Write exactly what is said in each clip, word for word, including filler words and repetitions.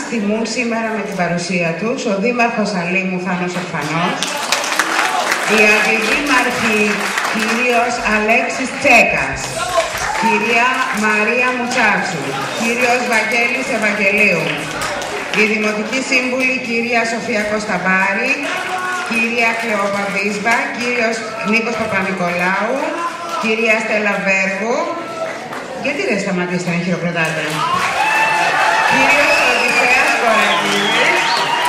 τιμούν σήμερα με την παρουσία τους ο Δήμαρχος Αλήμου Θάνος Ορφανός, η Αντιδήμαρχη κύριος Αλέξης Τσέκας, κυρία Μαρία Μουτσάτσου, κύριος Βαγγέλης Ευαγγελίου, η Δημοτική Σύμβουλη κυρία Σοφία Κωσταμπάρη, κυρία Κλεόπα Βίσβα, κύριος Νίκος Παπανικολάου, κυρία Στέλλα Βέργου. Γιατί δεν σταματήσετε να χειροκροτάτε? Κύριος Οδυσσέας Κορακίδης,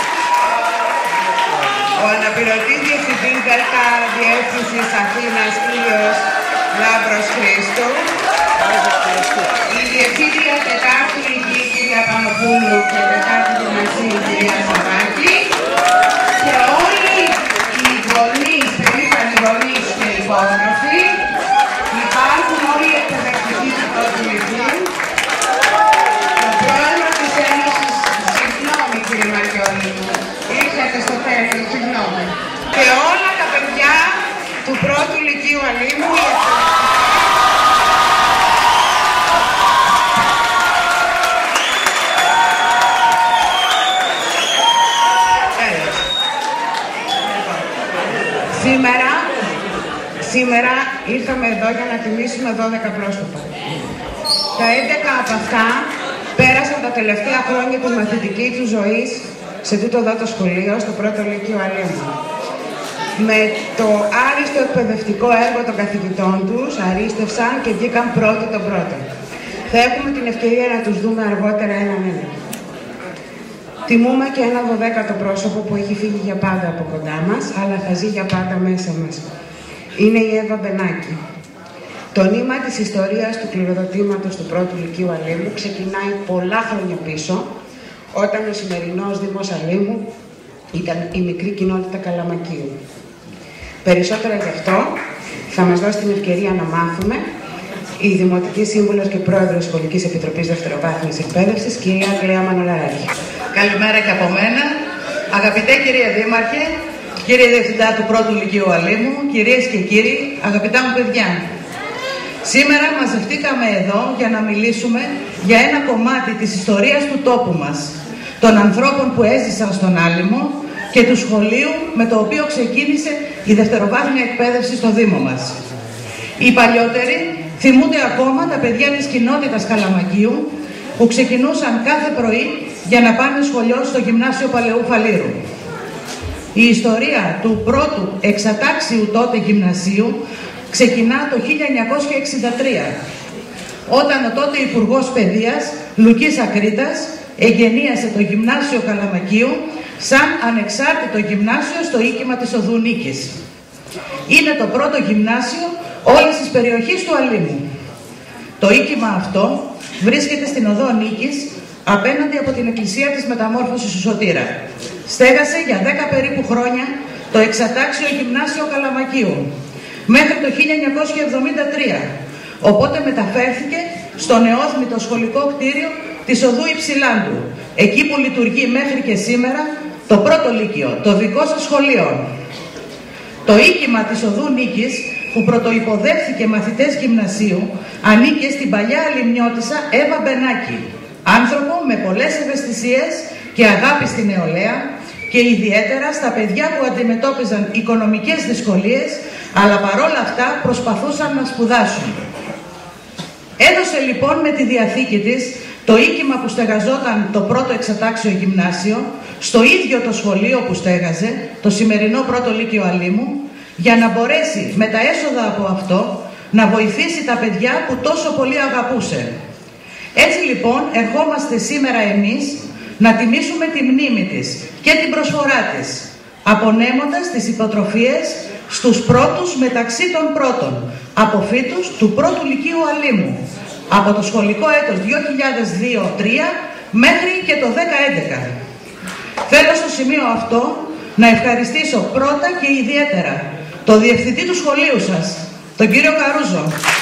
ο αναπληρωτής διευθυντής ΔΕΛΤΑ Διεύθυνσης Αθήνας, κύριος Λάμπρος Χρήστου, η διευθύντρια τετάρτη ηλικία κυρία Πανοπούλου και τετάρτη γυμνασίου κυρία Σαββάκη και όλοι οι γονείς, περήφανοι γονείς και υπόγραφοι. Υπάρχουν όλοι οι εκπαιδευτικοί του πρώτου λυκείου. Ο πρόεδρος της Ένωσης, συγγνώμη κύριε Μαριόλη, ήρθατε στο τέλος, συγγνώμη. Και όλα τα παιδιά του πρώτου λυκείου Αλήμου. Σήμερα, σήμερα ήρθαμε εδώ για να τιμήσουμε δώδεκα πρόσωπα. Τα έντεκα από αυτά πέρασαν τα τελευταία χρόνια της μαθητικής του ζωής σε τούτο εδώ το σχολείο, στο πρώτο λύκειο Αλήμου. Με το άριστο εκπαιδευτικό έργο των καθηγητών τους, αρίστευσαν και βγήκαν πρώτοι τον πρώτο. Θα έχουμε την ευκαιρία να τους δούμε αργότερα έναν ένα. Τιμούμε και ένα δωδέκατο πρόσωπο που έχει φύγει για πάντα από κοντά μας, αλλά θα ζει για πάντα μέσα μας. Είναι η Εύα Μπενάκη. Το νήμα της ιστορίας του κληροδοτήματος του πρώτου λυκείου Αλήμου ξεκινάει πολλά χρόνια πίσω, όταν ο σημερινός Δήμος Αλήμου ήταν η μικρή κοινότητα Καλαμακίου. Περισσότερα γι' αυτό θα μας δώσει την ευκαιρία να μάθουμε η Δημοτική Σύμβουλος και Πρόεδρος της Σχολικής Επιτροπής Δευτεροβάθμιας Εκπαίδευσης, κυρία Αγγλέα Μανολαράκη. Καλημέρα και από μένα. Αγαπητέ κύριε Δήμαρχε, κύριε Διευθυντά του πρώτου λυκείου Αλήμου, κυρίες και κύριοι, αγαπητά μου παιδιά. Σήμερα μαζευτήκαμε εδώ για να μιλήσουμε για ένα κομμάτι της ιστορίας του τόπου μας, των ανθρώπων που έζησαν στον Άλυμο και του σχολείου με το οποίο ξεκίνησε η δευτεροβάθμια εκπαίδευση στο Δήμο μας. Οι παλιότεροι θυμούνται ακόμα τα παιδιά της κοινότητας Καλαμακίου που ξεκινούσαν κάθε πρωί για να πάνε σχολείο στο Γυμνάσιο Παλαιού Φαλήρου. Η ιστορία του πρώτου εξατάξιου τότε γυμνασίου ξεκινά το χίλια εννιακόσια εξήντα τρία, όταν ο τότε Υπουργός Παιδείας, Λουκής Ακρίτας, εγγενίασε το Γυμνάσιο Καλαμακίου σαν ανεξάρτητο γυμνάσιο στο οίκημα της Οδού Νίκης. Είναι το πρώτο γυμνάσιο όλης της περιοχής του Αλήμου. Το οίκημα αυτό βρίσκεται στην Οδό Νίκης, απέναντι από την Εκκλησία της Μεταμόρφωσης του Σωτήρα. Στέγασε για δέκα περίπου χρόνια το εξατάξιο γυμνάσιο Καλαμακίου, μέχρι το χίλια εννιακόσια εβδομήντα τρία, οπότε μεταφέρθηκε στο νεόθμητο σχολικό κτίριο της Οδού Υψηλάντου, εκεί που λειτουργεί μέχρι και σήμερα το πρώτο λύκειο, το δικό σας σχολείο. Το οίκημα της Οδού Νίκης, που πρωτοϋποδέχθηκε μαθητές γυμνασίου, ανήκε στην παλιά Αλυμνιώτισσα Εύα Μπενάκη, άνθρωπο με πολλές ευαισθησίες και αγάπη στη νεολαία και ιδιαίτερα στα παιδιά που αντιμετώπιζαν οικονομικές δυσκολίες, αλλά παρόλα αυτά προσπαθούσαν να σπουδάσουν. Έδωσε λοιπόν με τη διαθήκη της το οίκημα που στεγαζόταν το πρώτο εξατάξιο γυμνάσιο στο ίδιο το σχολείο που στέγαζε, το σημερινό πρώτο λύκειο Αλήμου, για να μπορέσει με τα έσοδα από αυτό να βοηθήσει τα παιδιά που τόσο πολύ αγαπούσε. Έτσι λοιπόν ερχόμαστε σήμερα εμείς να τιμήσουμε τη μνήμη της και την προσφορά της, απονέμοντας τις υποτροφίες στους πρώτους μεταξύ των πρώτων, αποφύτους του πρώτου λυκείου Αλήμου, από το σχολικό έτος δύο χιλιάδες δύο τρία μέχρι και το δέκα έντεκα. Θέλω στο σημείο αυτό να ευχαριστήσω πρώτα και ιδιαίτερα το διευθυντή του σχολείου σας, τον κύριο Καρούζο,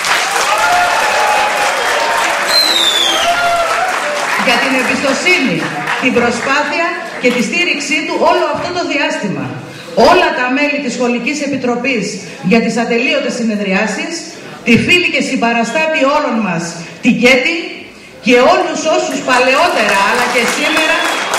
για την εμπιστοσύνη, την προσπάθεια και τη στήριξή του όλο αυτό το διάστημα. Όλα τα μέλη της Σχολικής Επιτροπής για τις ατελείωτες συνεδριάσεις, τη φίλη και συμπαραστάτη όλων μας, την Κέτη, και όλους όσους παλαιότερα αλλά και σήμερα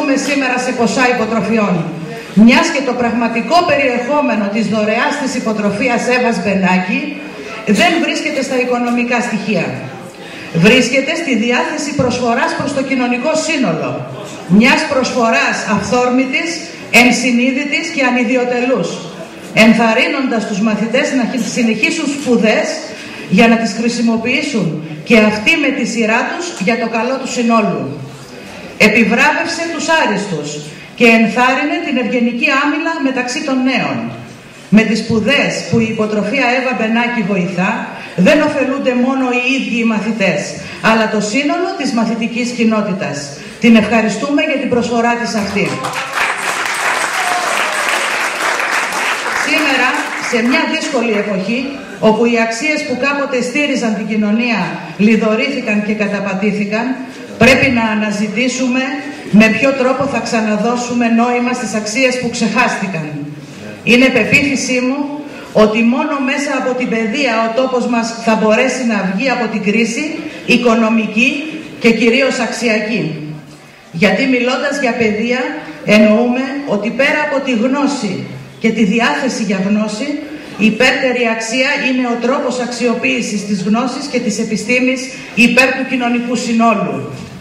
αναφερθούμε σήμερα σε ποσά υποτροφιών, μιας και το πραγματικό περιεχόμενο της δωρεάς της υποτροφίας Εύας Μπενάκη δεν βρίσκεται στα οικονομικά στοιχεία. Βρίσκεται στη διάθεση προσφοράς προς το κοινωνικό σύνολο, μιας προσφοράς αυθόρμητης, ενσυνείδητης και ανιδιοτελούς, ενθαρρύνοντας τους μαθητές να συνεχίσουν σπουδές για να τις χρησιμοποιήσουν και αυτοί με τη σειρά τους για το καλό του συνόλου. Επιβράβευσε τους άριστους και ενθάρρυνε την ευγενική άμυλα μεταξύ των νέων. Με τις σπουδές που η υποτροφία Εύα Μπενάκη βοηθά, δεν ωφελούνται μόνο οι ίδιοι οι μαθητές, αλλά το σύνολο της μαθητικής κοινότητας. Την ευχαριστούμε για την προσφορά της αυτή. Σήμερα, σε μια δύσκολη εποχή, όπου οι αξίες που κάποτε στήριζαν την κοινωνία λιδωρήθηκαν και καταπατήθηκαν, πρέπει να αναζητήσουμε με ποιο τρόπο θα ξαναδώσουμε νόημα στις αξίες που ξεχάστηκαν. Είναι πεποίθησή μου ότι μόνο μέσα από την παιδεία ο τόπος μας θα μπορέσει να βγει από την κρίση οικονομική και κυρίως αξιακή. Γιατί μιλώντας για παιδεία εννοούμε ότι πέρα από τη γνώση και τη διάθεση για γνώση, η υπέρτερη αξία είναι ο τρόπος αξιοποίησης της γνώσης και της επιστήμης υπέρ του κοινωνικού συνόλου.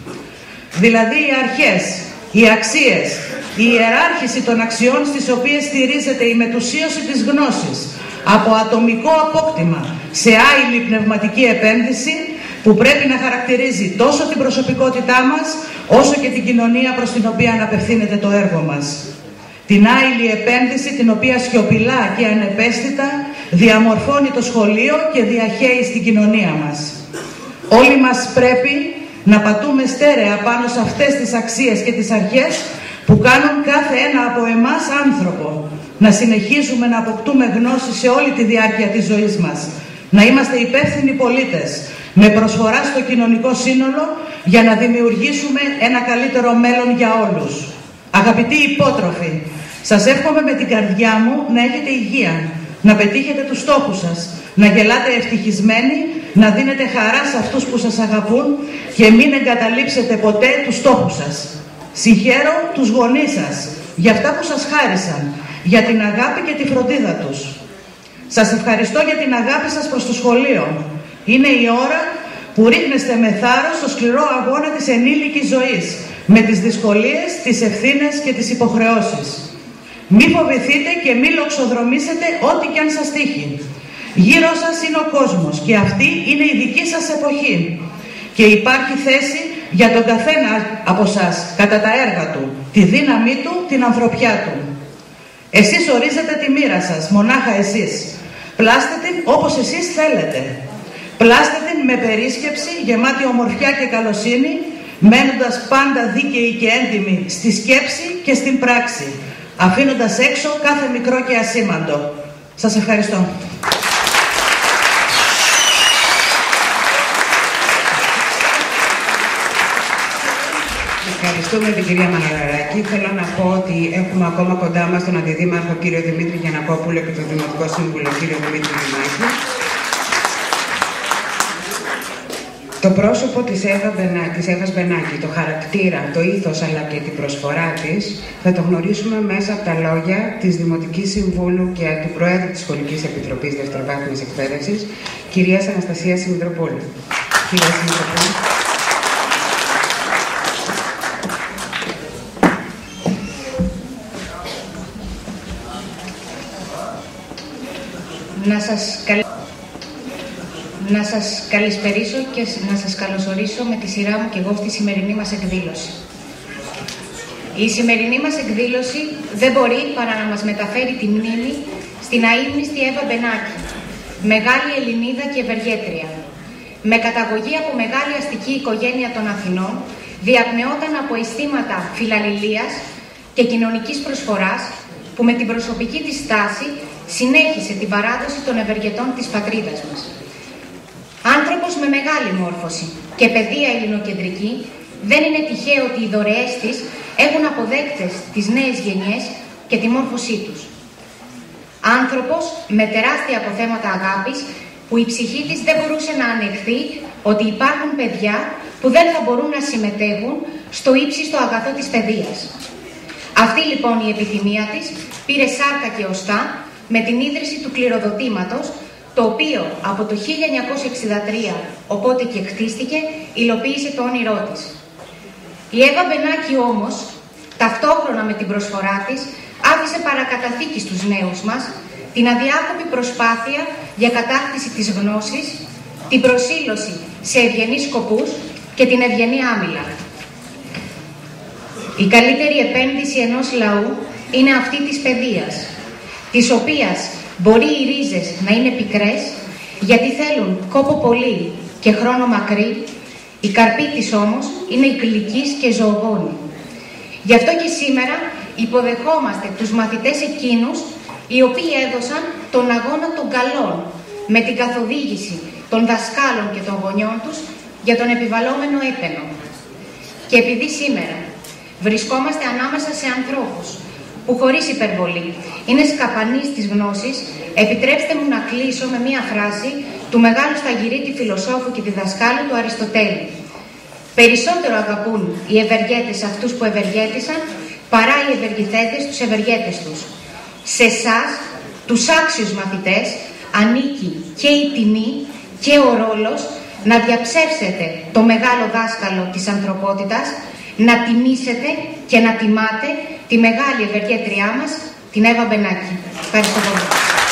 Δηλαδή οι αρχές, οι αξίες, η ιεράρχηση των αξιών στις οποίες στηρίζεται η μετουσίωση της γνώσης από ατομικό απόκτημα σε άειλη πνευματική επένδυση που πρέπει να χαρακτηρίζει τόσο την προσωπικότητά μας όσο και την κοινωνία προς την οποία αναπευθύνεται το έργο μας. Την άειλη επένδυση την οποία σιωπηλά και ανεπαίσθητα διαμορφώνει το σχολείο και διαχέει στην κοινωνία μας. Όλοι μας πρέπει να πατούμε στέρεα πάνω σε αυτές τις αξίες και τις αρχές που κάνουν κάθε ένα από εμάς άνθρωπο. Να συνεχίζουμε να αποκτούμε γνώση σε όλη τη διάρκεια της ζωής μας. Να είμαστε υπεύθυνοι πολίτες με προσφορά στο κοινωνικό σύνολο για να δημιουργήσουμε ένα καλύτερο μέλλον για όλους. Αγαπητοί υπότροφοι, σας εύχομαι με την καρδιά μου να έχετε υγεία, να πετύχετε τους στόχους σας, να γελάτε ευτυχισμένοι, να δίνετε χαρά σε αυτούς που σας αγαπούν και μην εγκαταλείψετε ποτέ τους στόχους σας. Συγχαίρω τους γονείς σας για αυτά που σας χάρισαν, για την αγάπη και τη φροντίδα τους. Σας ευχαριστώ για την αγάπη σας προς το σχολείο. Είναι η ώρα που ρίχνεστε με θάρρος στο σκληρό αγώνα της ενήλικης ζωής, με τις δυσκολίες, τις ευθύνες και τις υποχρεώσεις. Μη φοβηθείτε και μη λοξοδρομήσετε ό,τι κι αν σας τύχει. Γύρω σας είναι ο κόσμος και αυτή είναι η δική σας εποχή. Και υπάρχει θέση για τον καθένα από σας κατά τα έργα του, τη δύναμή του, την ανθρωπιά του. Εσείς ορίζετε τη μοίρα σας, μονάχα εσείς. Πλάστε την όπως εσείς θέλετε. Πλάστε την με περίσκεψη, γεμάτη ομορφιά και καλοσύνη, μένοντας πάντα δίκαιοι και έντιμοι στη σκέψη και στην πράξη, αφήνοντας έξω κάθε μικρό και ασήμαντο. Σας ευχαριστώ. Ευχαριστούμε την κυρία Μαναραράκη. Θέλω να πω ότι έχουμε ακόμα κοντά μας τον Αντιδήμαρχο κύριο Δημήτρη Γιαννακόπουλο και τον Δημοτικό Σύμβουλο κύριο Δημήτρη Δημάκη. Το πρόσωπο της, Εύα Μπενά, της Εύας Μπενάκη, το χαρακτήρα, το ήθος αλλά και την προσφορά της θα το γνωρίσουμε μέσα από τα λόγια της Δημοτικής Συμβούλου και του Προέδρου της Σχολικής Επιτροπής Δευτεροβάθμιας Εκπαίδευσης, κυρίας Αναστασίας Μητροπούλου. Κυρία Μητροπούλου. Να σας, καλ... να σας καλησπερίσω και να σας καλωσορίσω με τη σειρά μου και εγώ στη σημερινή μας εκδήλωση. Η σημερινή μας εκδήλωση δεν μπορεί παρά να μας μεταφέρει τη μνήμη στην αείμνηστη Εύα Μπενάκη, μεγάλη Ελληνίδα και ευεργέτρια. Με καταγωγή από μεγάλη αστική οικογένεια των Αθηνών, διαπνεόταν από αισθήματα φιλαλληλίας και κοινωνικής προσφοράς που με την προσωπική της στάση συνέχισε την παράδοση των ευεργετών της πατρίδας μας. Άνθρωπος με μεγάλη μόρφωση και παιδεία ελληνοκεντρική, δεν είναι τυχαίο ότι οι δωρεές της έχουν αποδέκτες τις νέες γενιές και τη μόρφωσή τους. Άνθρωπος με τεράστια αποθέματα αγάπης, που η ψυχή της δεν μπορούσε να ανεχθεί ότι υπάρχουν παιδιά που δεν θα μπορούν να συμμετέχουν στο ύψιστο αγαθό της παιδείας. Αυτή λοιπόν η επιθυμία της πήρε σάρκα και οστά με την ίδρυση του κληροδοτήματος, το οποίο από το χίλια εννιακόσια εξήντα τρία, οπότε και κτίστηκε, υλοποίησε το όνειρό της. Η Εύα Μπενάκη όμως, ταυτόχρονα με την προσφορά της, άφησε παρακαταθήκη στους νέους μας την αδιάκοπη προσπάθεια για κατάκτηση της γνώσης, την προσήλωση σε ευγενείς σκοπούς και την ευγενή άμυλα. Η καλύτερη επένδυση ενός λαού είναι αυτή της παιδείας, της οποίας μπορεί οι ρίζες να είναι πικρές, γιατί θέλουν κόπο πολύ και χρόνο μακρύ, η καρπή της όμως είναι γλυκής και ζωογόνη. Γι' αυτό και σήμερα υποδεχόμαστε τους μαθητές εκείνους οι οποίοι έδωσαν τον αγώνα των καλών με την καθοδήγηση των δασκάλων και των γονιών τους για τον επιβαλλόμενο έπαινο. Και επειδή σήμερα βρισκόμαστε ανάμεσα σε ανθρώπους που χωρίς υπερβολή είναι σκαπανείς της γνώσης, επιτρέψτε μου να κλείσω με μία φράση του μεγάλου Σταγυρίτη φιλοσόφου και διδασκάλου του Αριστοτέλη. Περισσότερο αγαπούν οι ευεργέτες αυτούς που ευεργέτησαν, παρά οι ευεργηθέντες τους ευεργέτες τους. Σε εσάς, τους άξιους μαθητές, ανήκει και η τιμή και ο ρόλος να διαψεύσετε το μεγάλο δάσκαλο της ανθρωπότητας, να τιμήσετε και να τιμάτε τη μεγάλη ευεργέτριά μας, την Εύα Μπενάκη. Ευχαριστώ πολύ.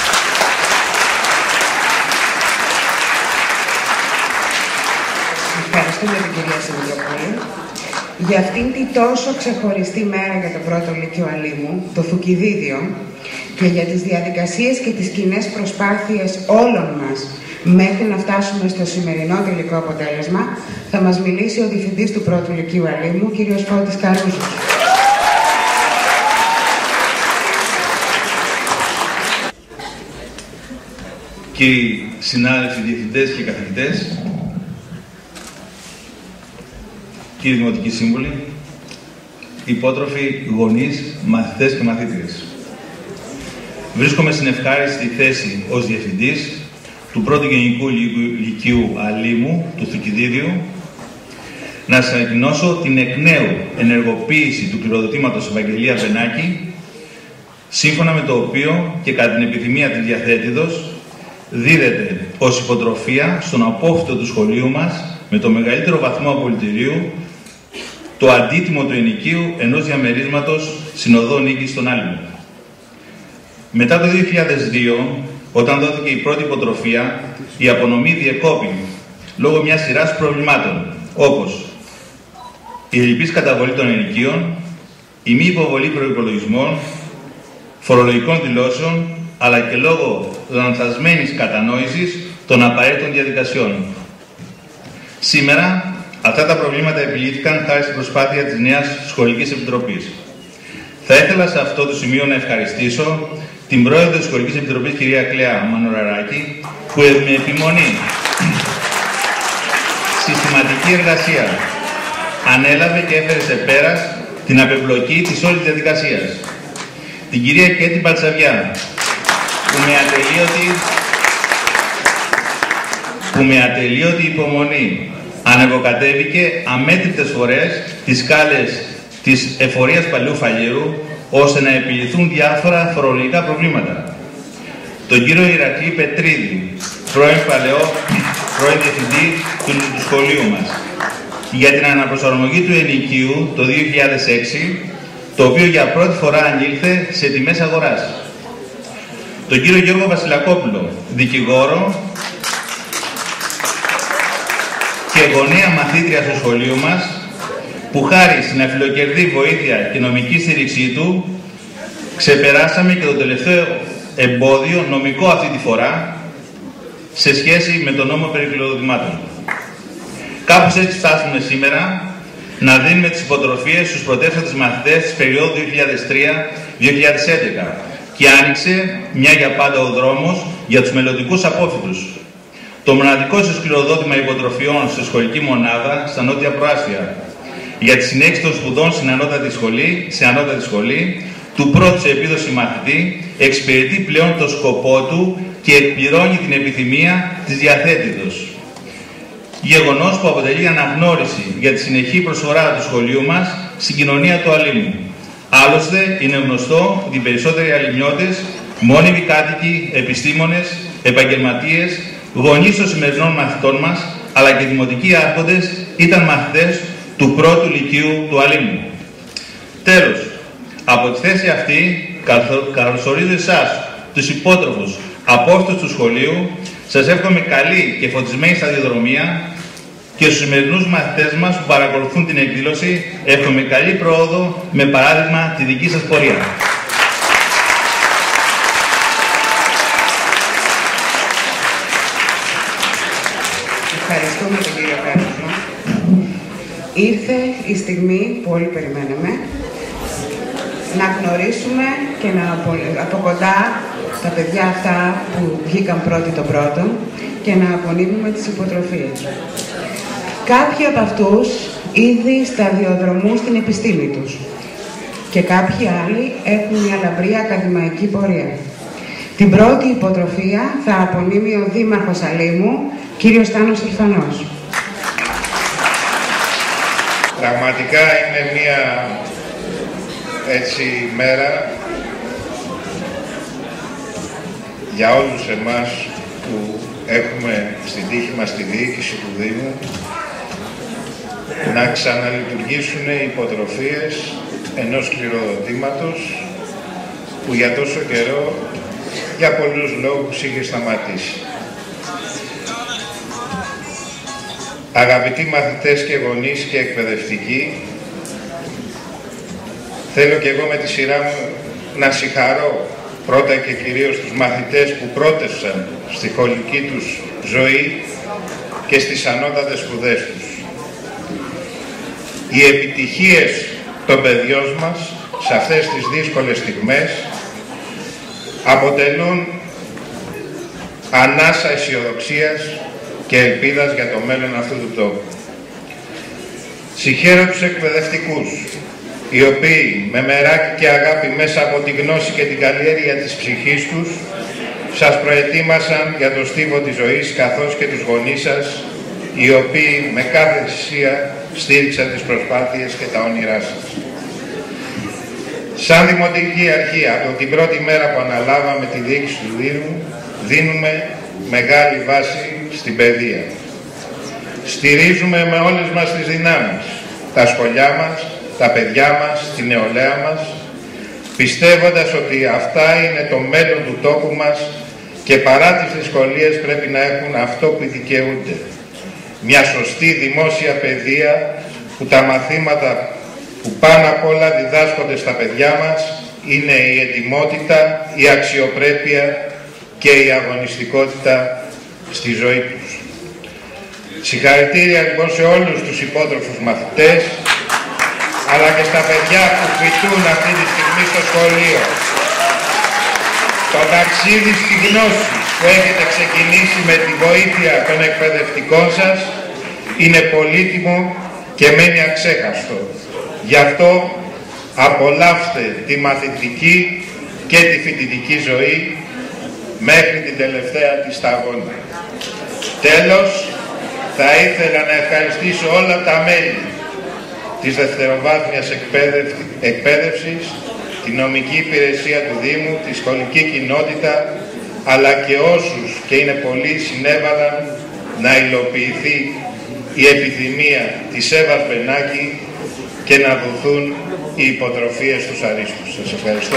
Ευχαριστούμε την κυρία Σιμιτροπούλου για αυτήν την τόσο ξεχωριστή μέρα για το πρώτο Λύκειο Αλήμου, το Θουκυδίδιο, και για τις διαδικασίες και τις κοινές προσπάθειες όλων μας μέχρι να φτάσουμε στο σημερινό τελικό αποτέλεσμα. Θα μας μιλήσει ο Διευθυντής του πρώτου Λυκείου Αλήμου, κύριος Φώτης Καρούζος. Κύριοι συνάδελφοι, διευθυντές και καθηγητές, κύριοι δημοτικοί σύμβουλοι, υπότροφοι, γονείς, μαθητές και μαθήτριες. Βρίσκομαι στην ευχάριστη θέση ως Διευθυντής του πρώτου Γενικού Λυκείου Αλήμου, του Θουκυδίδιου, να σας ανακοινώσω την εκ νέου ενεργοποίηση του κληροδοτήματος Ευαγγελία Μπενάκη, σύμφωνα με το οποίο και κατά την επιθυμία της διαθέτηδος δίδεται ως υποτροφία στον απόφυτο του σχολείου μας με το μεγαλύτερο βαθμό απολυτηρίου το αντίτιμο του ενοικίου ενός διαμερίσματος συνοδό νίκης στον Άλυμο. Μετά το δύο χιλιάδες δύο, όταν δόθηκε η πρώτη υποτροφία, η απονομή διεκόπη λόγω μιας σειράς προβλημάτων, όπως η ελλειπής καταβολή των ενοικίων, η μη υποβολή προϋπολογισμών, φορολογικών δηλώσεων, αλλά και λόγω λανθασμένης κατανόησης των απαραίτητων διαδικασιών. Σήμερα, αυτά τα προβλήματα επιλύθηκαν χάρη στην προσπάθεια της νέας Σχολικής Επιτροπής. Θα ήθελα σε αυτό το σημείο να ευχαριστήσω την πρόεδρο της Σχολικής Επιτροπής, κυρία Κλέα Μανωραράκη, που με επιμονή συστηματική εργασία ανέλαβε και έφερε σε πέρας την απεμπλοκή της όλης διαδικασίας. Την κυρία Κέτη Παλτσαβιά, που με ατελείωτη, που με ατελείωτη υπομονή ανεβοκατέβηκε αμέτρητες φορές τις σκάλες της εφορίας Παλαιού Φαλήρου, ώστε να επιληθούν διάφορα φορολογικά προβλήματα. Τον κύριο Ηρακλή Πετρίδη, πρώην Παλαιό, πρώην Διευθυντή του, του σχολείου μας, για την αναπροσαρμογή του ενοικίου το δύο χιλιάδες έξι, το οποίο για πρώτη φορά ανήλθε σε τιμές αγοράς. Τον κύριο Γιώργο Βασιλακόπουλο, δικηγόρο και γονέα μαθήτρια στο σχολείο μας, που χάρη στην αφιλοκερδή βοήθεια και νομική στήριξή του ξεπεράσαμε και το τελευταίο εμπόδιο νομικό αυτή τη φορά σε σχέση με τον νόμο περί κληροδοτημάτων. Κάπως έτσι φτάσουμε σήμερα να δίνουμε τις υποτροφίες στους πρωτεύστατες μαθητές της περίοδου δύο χιλιάδες τρία δύο χιλιάδες έντεκα και άνοιξε μια για πάντα ο δρόμος για τους μελλοντικούς απόφοιτους. Το μοναδικό σκληροδότημα υποτροφιών στη σχολική μονάδα στα Νότια Προάστια για τη συνέχιση των σπουδών στην ανώτατη σχολή, σε ανώτατη σχολή του πρώτου σε επίδοση μαθητή εξυπηρετεί πλέον το σκοπό του και εκπληρώνει την επιθυμία της διαθέτητος. γεγονός που αποτελεί αναγνώριση για τη συνεχή προσφορά του σχολείου μας στην κοινωνία του αλήμου. Άλλωστε, είναι γνωστό ότι οι περισσότεροι αλημιώτες, μόνιμοι κάτοικοι, επιστήμονες, επαγγελματίες, γονείς των σημερινών μαθητών μας, αλλά και δημοτικοί άρχοντες ήταν μαθητές του πρώτου λυκείου του αλήμου. Τέλος, από τη θέση αυτή καλωσορίζω εσάς, τους υπότροφους απόστολους του σχολείου, σας εύχομαι καλή και φωτισμένη σταδιοδρομία και στους σημερινούς μαθητές μας που παρακολουθούν την εκδήλωση εύχομαι καλή πρόοδο με παράδειγμα τη δική σας πορεία. Ευχαριστούμε τον κύριο Πέτρο. Ήρθε η στιγμή που όλοι περιμέναμε να γνωρίσουμε και να από, από κοντά τα παιδιά αυτά που βγήκαν πρώτοι το πρώτο και να απονείμουμε τις υποτροφίες. Κάποιοι από αυτούς ήδη σταδιοδρομούν στην επιστήμη τους και κάποιοι άλλοι έχουν μια λαμπρή ακαδημαϊκή πορεία. Την πρώτη υποτροφία θα απονείμει ο Δήμαρχος Αλήμου, κύριος Στάνος Ορφανός. Πραγματικά είναι μια έτσι μέρα για όλους εμάς που έχουμε στην τύχη μας τη διοίκηση του Δήμου να ξαναλειτουργήσουν οι υποτροφίες ενός κληροδοτήματος που για τόσο καιρό για πολλούς λόγους είχε σταματήσει. Αγαπητοί μαθητές και γονείς και εκπαιδευτικοί, θέλω και εγώ με τη σειρά μου να συγχαρώ πρώτα και κυρίως τους μαθητές που πρότευσαν στη σχολική τους ζωή και στις ανώτατες σπουδές τους. Οι επιτυχίες των παιδιών μας σε αυτές τις δύσκολες στιγμές αποτελούν ανάσα αισιοδοξίας και ελπίδας για το μέλλον αυτού του τόπου. Συγχαίρω τους εκπαιδευτικούς, οι οποίοι με μεράκι και αγάπη μέσα από τη γνώση και την καλλιέργεια της ψυχής τους σας προετοίμασαν για το στίβο της ζωής, καθώς και τους γονείς σας, οι οποίοι με κάθε θυσία στήριξαν τις προσπάθειες και τα όνειρά σας. Σαν Δημοτική Αρχή, από την πρώτη μέρα που αναλάβαμε τη διοίκηση του Δήμου, δίνουμε μεγάλη βάση στην παιδεία. Στηρίζουμε με όλες μας τις δυνάμεις τα σχολιά μας, τα παιδιά μας, τη νεολαία μας, πιστεύοντας ότι αυτά είναι το μέλλον του τόπου μας και παρά τις δυσκολίες πρέπει να έχουν αυτό που δικαιούνται. Μια σωστή δημόσια παιδεία που τα μαθήματα που πάνω απ' όλα διδάσκονται στα παιδιά μας είναι η ετοιμότητα, η αξιοπρέπεια και η αγωνιστικότητα στη ζωή τους. Συγχαρητήρια λοιπόν σε όλους τους υπότροφους μαθητές, αλλά και στα παιδιά που φοιτούν αυτή τη στιγμή στο σχολείο. Το ταξίδι στη γνώση που έχετε ξεκινήσει με τη βοήθεια των εκπαιδευτικών σας είναι πολύτιμο και μένει αξέχαστο. Γι' αυτό απολαύστε τη μαθητική και τη φοιτητική ζωή μέχρι την τελευταία της σταγόνα. Τέλος, θα ήθελα να ευχαριστήσω όλα τα μέλη της δευτεροβάθμιας εκπαίδευσης, τη νομική υπηρεσία του Δήμου, τη σχολική κοινότητα, αλλά και όσους, και είναι πολλοί, συνέβαλαν να υλοποιηθεί η επιθυμία της Εύας Μπενάκη και να δοθούν οι υποτροφίες στους αρίστους. Σας ευχαριστώ.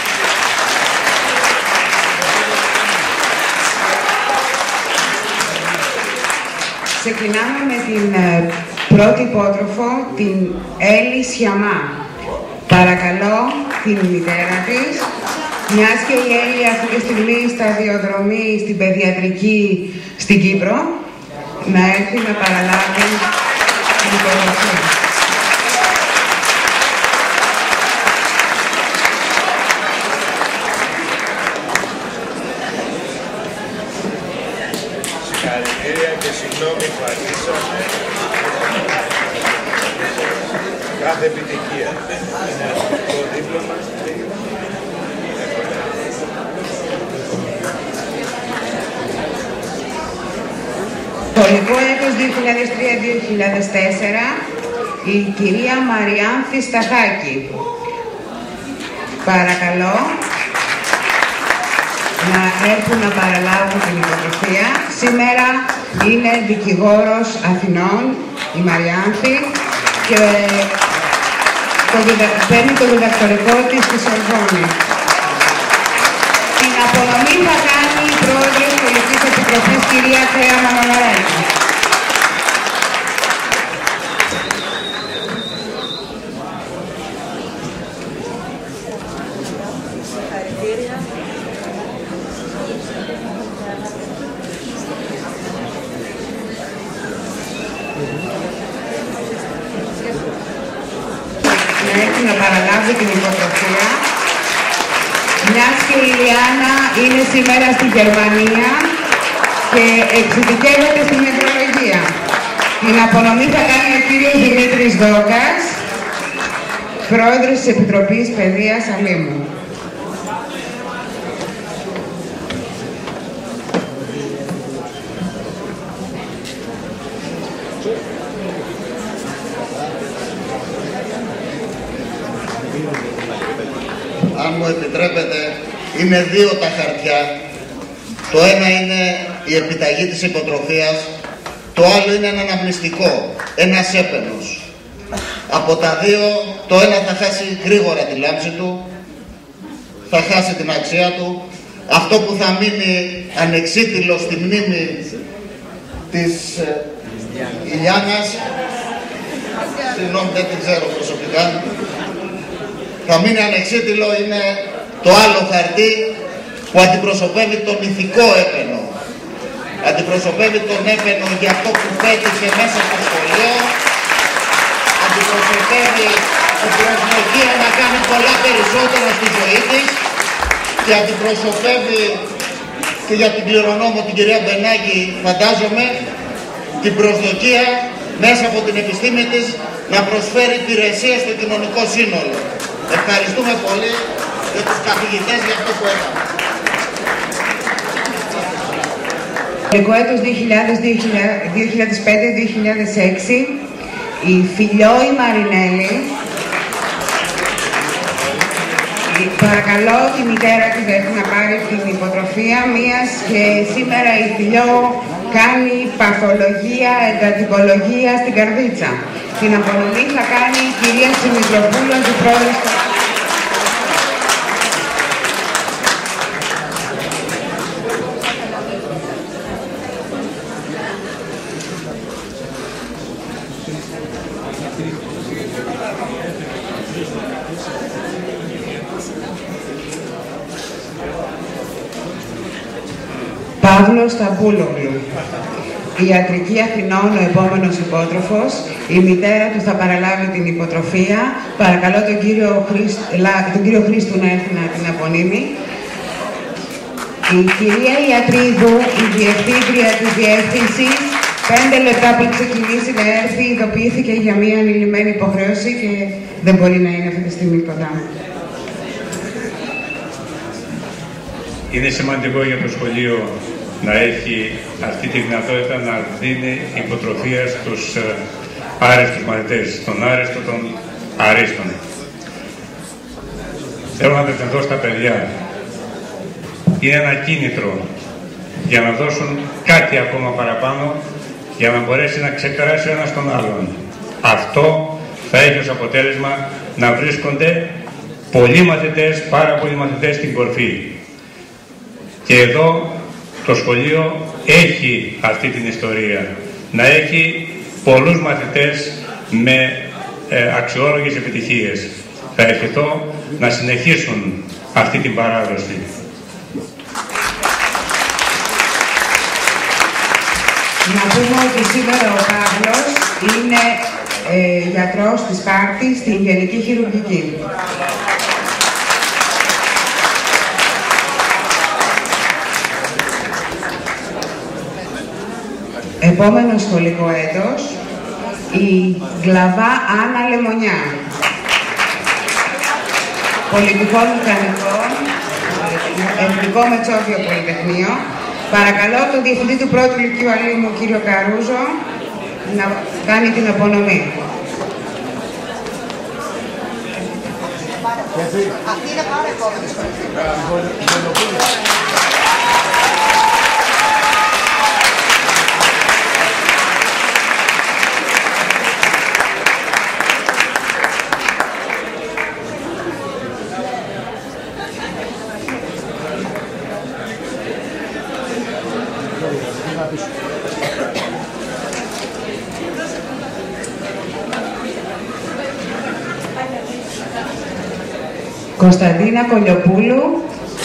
Ξεκινάμε με την πρώτη υπότροφο, την Έλλη Σιαμά. Παρακαλώ την μητέρα της, μιας και η Έλλη αυτή τη στιγμή σταδιοδρομεί στην παιδιατρική στην Κύπρο, να έρθει να παραλάβει την υποτροφία. Συγχαρητήρια και συγγνώμη που αργήσαμε. Κάθε επιτυχία. Είναι αυτό το δίπλωμα. Το Σχολικό έτος δύο χιλιάδες τρία δύο χιλιάδες τέσσερα, η κυρία Μαριάνθη Σταθάκη. Παρακαλώ να έρθουν να παραλάβουν την υποτροφία. Σήμερα είναι δικηγόρος Αθηνών η Μαριάνθη και το διδα... παίρνει το διδακτορικό της στη Σορβόνη. Την απονομή θα κάνει η πρόεδρος Σχολικής Επιτροπής, κυρία Θέα Μανολαράκη. Να έρθει να παραλάβει την υποτροφία. Μιας και η Λιάννα είναι σήμερα στη Γερμανία και εξειδικεύεται στην νευρολογία. Την απονομή θα κάνει ο κύριος Δημήτρης Δόκας, πρόεδρος της Επιτροπής Παιδείας Αλήμου. Αν μου επιτρέπετε, είναι δύο τα χαρτιά. Το ένα είναι η επιταγή της υποτροφίας, το άλλο είναι ένα αναμνηστικό, ένας έπαινος. Από τα δύο, το ένα θα χάσει γρήγορα τη λάμψη του, θα χάσει την αξία του. Αυτό που θα μείνει ανεξίτηλο στη μνήμη της ε, Ηλιάννας, συγγνώμη δεν την ξέρω προσωπικά, θα μείνει ανεξίτηλο είναι το άλλο χαρτί που αντιπροσωπεύει τον ηθικό έπαινο. Αντιπροσωπεύει τον έπαινο για αυτό που πέτυχε μέσα στο σχολείο. Αντιπροσωπεύει την προσδοκία να κάνει πολλά περισσότερα στη ζωή της και αντιπροσωπεύει και για την κληρονόμο την κυρία Μπενάκη, φαντάζομαι, την προσδοκία μέσα από την επιστήμη της να προσφέρει υπηρεσία στο κοινωνικό σύνολο. Ευχαριστούμε πολύ για τους καθηγητές για αυτό που έκαναν. Σχολικό έτος δύο χιλιάδες πέντε δύο χιλιάδες έξι, η Φιλιόη Μαρινέλη. Παρακαλώ τη μητέρα της να πάρει την υποτροφία, μίας και σήμερα η Φιλιό κάνει παθολογία, εντατικολογία στην καρδίτσα. Την απονομή θα κάνει η κυρία Σιμητροπούλου, αντιπρόεδρος. Παύλος Ταμπούλογλου. Η Ιατρική Αθηνών, ο επόμενος υπότροφος. Η μητέρα του θα παραλάβει την υποτροφία. Παρακαλώ τον κύριο, Χρήστ, τον κύριο Χρήστου να έρθει να την απονείμει. Η κυρία Ιατρίδου, η διευθύντρια της διεύθυνσης, πέντε λεπτά πριν ξεκινήσει να έρθει, ειδοποιήθηκε για μία ανηλυμένη υποχρέωση και δεν μπορεί να είναι αυτή τη στιγμή κοντά μου. Είναι σημαντικό για το σχολείο να έχει αυτή τη δυνατότητα να δίνει υποτροφία στους άρεστους μαθητές, τον άρεστο των αρίστων. Θέλω να απευθυνθώ στα παιδιά. Είναι ένα κίνητρο για να δώσουν κάτι ακόμα παραπάνω για να μπορέσει να ξεπεράσει ο ένας τον άλλον. Αυτό θα έχει ως αποτέλεσμα να βρίσκονται πολλοί μαθητές, πάρα πολλοί μαθητές στην κορφή. Και εδώ το σχολείο έχει αυτή την ιστορία, να έχει πολλούς μαθητές με ε, αξιόλογες επιτυχίες. Θα ευχηθώ να συνεχίσουν αυτή την παράδοση. Να πούμε ότι σήμερα ο Παύλος είναι ε, γιατρός της Σπάρτης στην Γενική Χειρουργική. Επόμενο σχολικό έτος, η Γκλαβά Άννα Λεμονιά. Πολιτικό Μηχανικό, Εθνικό Μετσόβιο Πολυτεχνείο. Παρακαλώ τον Διευθυντή του Πρώτου Λυκείου Αλήμου, κύριο Καρούζο, να κάνει την απονομή. Αυτή είναι πάρα επόμενη. Κωνσταντίνα Κολιοπούλου.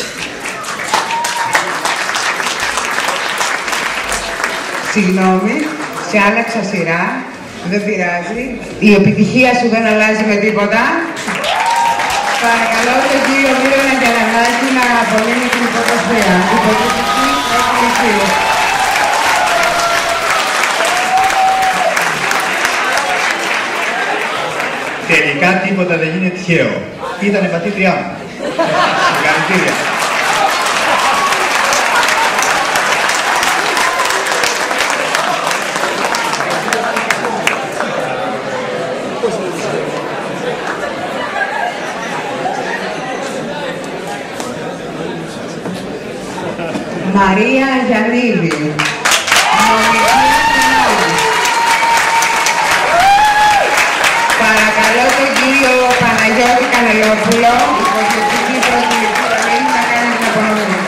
Συγγνώμη, σε άλλαξα σειρά, δεν πειράζει. Η επιτυχία σου δεν αλλάζει με τίποτα. Παρακαλώ τον κύριο Μύρονα Γιαννάκη να απολύνει την υποτροφία. Τελικά τίποτα δεν γίνεται τυχαίο. Ήταν η πατήτριά μου. Συγχαρητήρια. Μαρία Γιαννίδη. Παρακαλώ τον κύριο Παναγιώτη Κανελόπουλο, υποδιοκτική Πρώτου Λυκείου Αλήμου, να κάνει την απονομή.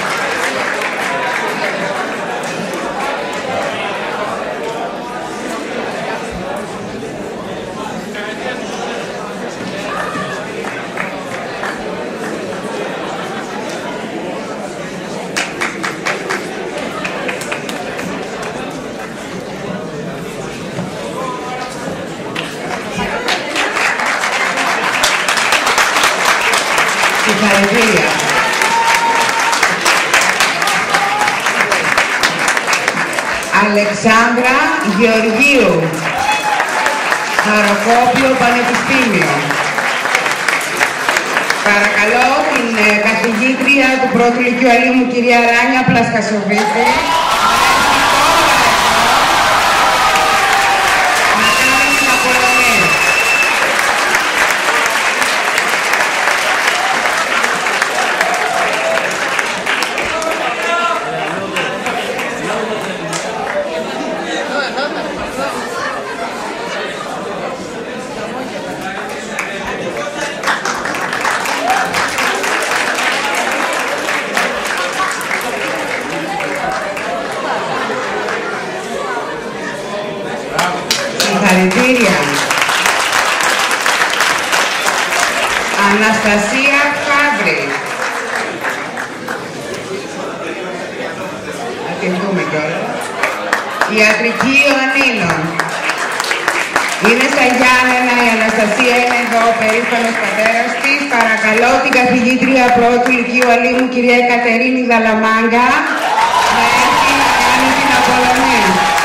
Συγχαρητήρια. Αλεξάνδρα Γεωργίου, Χαροκόπιο Πανεπιστήμιο. Παρακαλώ την καθηγήτρια του Πρώτου Λυκείου Αλήμου, κυρία Ράνια Πλασκασοβίτη, να κάνει την απονομή. Συγχαρητήρια. Αναστασία Φαύρη. Να την δούμε κιόλας. Ιατρική Ιωαννίνων. Είναι στα Γιάννενα, η Αναστασία είναι εδώ, ο περήφανος πατέρας της. Παρακαλώ την καθηγήτρια Πρώτου Λυκείου Αλήμου, κυρία Κατερίνη Δαλαμάγκα, να έρθει να κάνει την απονομή.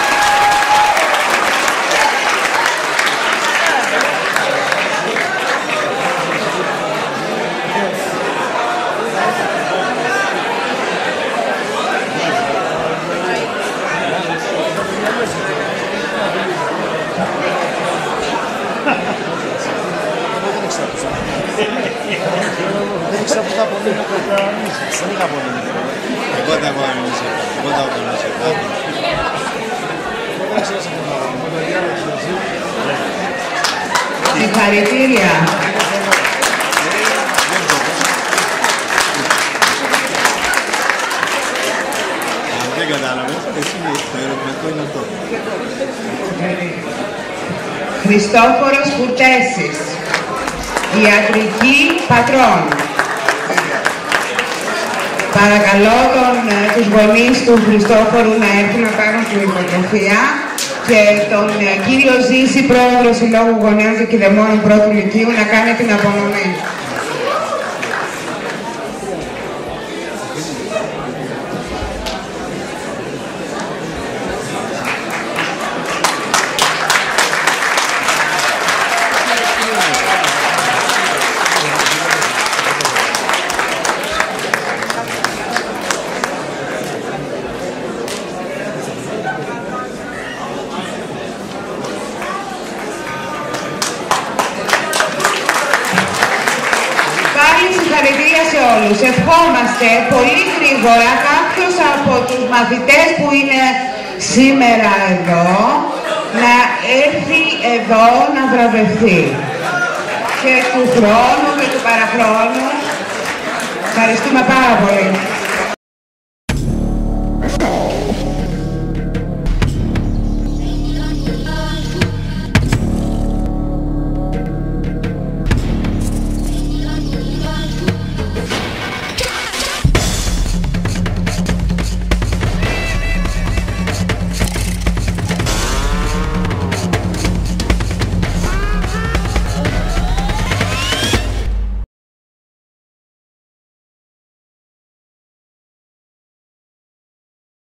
Δεν ξέρω πού θα απολύσει. Δεν είχα απολύσει. Εγώ δεν έχω απολύσει. Εγώ δεν έχω απολύσει. Συγχαρητήρια. Αν δεν κατάλαβες, εσύ το ερωτηματικό είναι αυτό. Χριστόφορος Κουρτέσης. Ιατρική Πατρών. Παρακαλώ τον, τους γονείς του Χριστόφορου να έρθουν να πάρουν την υποτροφία και τον κύριο Ζήση, πρόεδρο Συλλόγου Γονέων και Κηδεμόνων Πρώτου Λυκείου, να κάνει την απονομή. όλους. Ευχόμαστε πολύ γρήγορα κάποιος από τους μαθητές που είναι σήμερα εδώ να έρθει εδώ να βραβευτεί. Και του χρόνου και του παραχρόνου. Ευχαριστούμε πάρα πολύ.